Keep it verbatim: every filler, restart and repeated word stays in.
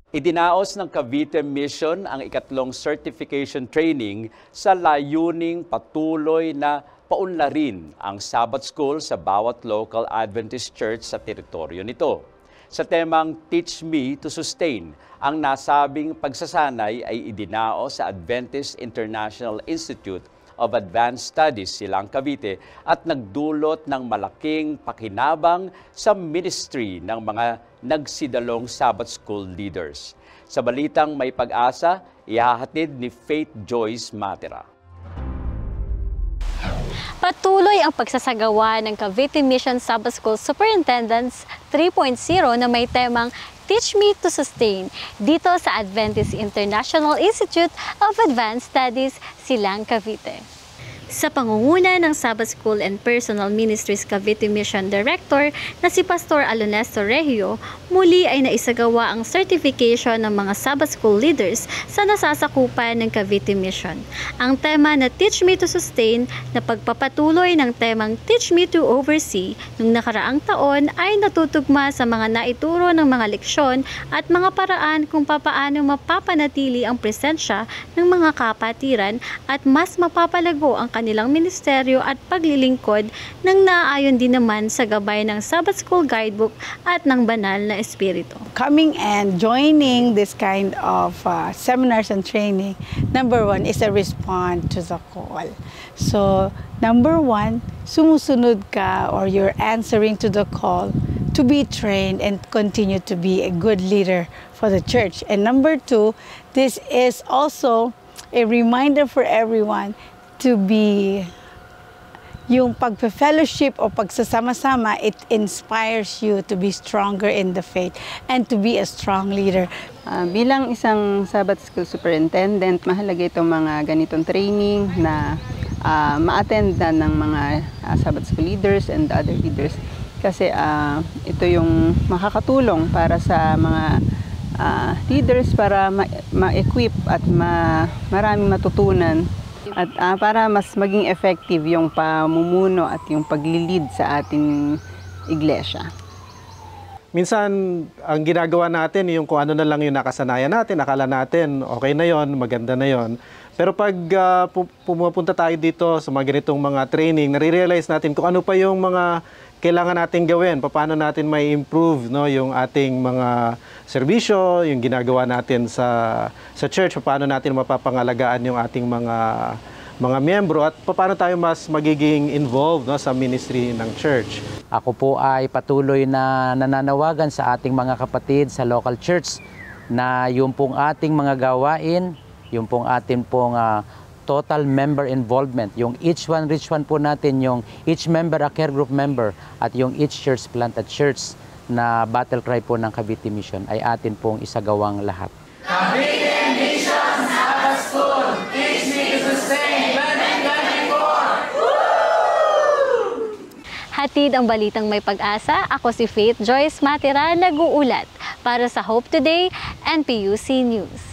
Idinaos ng Cavite Mission ang ikatlong certification training sa layuning patuloy na paunlarin ang Sabbath School sa bawat local Adventist church sa teritoryo nito. Sa temang Teach Me to Sustain, ang nasabing pagsasanay ay idinaos sa Adventist International Institute of Advanced Studies silang Cavite at nagdulot ng malaking pakinabang sa ministry ng mga nagsidalong Sabbath School leaders. Sa balitang May Pag-asa, ihahatid ni Faith Joyce Matera. Patuloy ang pagsasagawa ng Cavite Mission Sabbath School Superintendents three point oh na may temang Teach Me to Sustain dito sa Adventist International Institute of Advanced Studies, Silang Cavite. Sa pangunguna ng Sabbath School and Personal Ministries Cavite Mission Director na si Pastor Alonesto Regio, muli ay naisagawa ang certification ng mga Sabbath School leaders sa nasasakupan ng Cavite Mission. Ang tema na Teach Me to Sustain na pagpapatuloy ng temang Teach Me to Oversee nung nakaraang taon ay natutugma sa mga naituro ng mga leksyon at mga paraan kung papaano mapapanatili ang presensya ng mga kapatiran at mas mapapalago ang kanilang ministeryo at paglilingkod nang naayon din naman sa gabay ng Sabbath School Guidebook at ng banal na espiritu. Coming and joining this kind of uh, seminars and training, number one is a response to the call. So, number one, sumusunod ka or you're answering to the call to be trained and continue to be a good leader for the church. And number two, this is also a reminder for everyone to be, yung pagpe-fellowship o pagsasama-sama, it inspires you to be stronger in the faith and to be a strong leader. Uh, bilang isang Sabbath School Superintendent, mahalaga itong mga ganitong training na uh, ma-attend na ng mga uh, Sabbath School leaders and other leaders. Kasi uh, ito yung makakatulong para sa mga uh, leaders para ma-equip at ma maraming matutunan. At uh, para mas maging effective yung pamumuno at yung paglilid sa ating iglesia. Minsan, ang ginagawa natin, yung kung ano na lang yung nakasanayan natin, akala natin, okay na yon, maganda na yon. Pero pag uh, pumupunta tayo dito sa mga ganitong mga training, nare-realize natin kung ano pa yung mga kailangan natin gawin, paano natin may improve no, yung ating mga serbisyo, yung ginagawa natin sa sa church, paano natin mapapangalagaan yung ating mga mga miyembro at paano tayo mas magiging involved no, sa ministry ng church. Ako po ay patuloy na nananawagan sa ating mga kapatid sa local church na yung pong ating mga gawain, yung pong ating pong uh, total member involvement, yung each one rich one po natin, yung each member a care group member at yung each church plant at church na battle cry po ng Cavite Mission ay atin pong isagawang lahat. Cavite Mission Sabbath School, Teach Me to Sustain twenty twenty-four! Hatid ang balitang May Pag-asa. Ako si Faith Joyce Matera, nag-uulat para sa Hope Today and P U C News.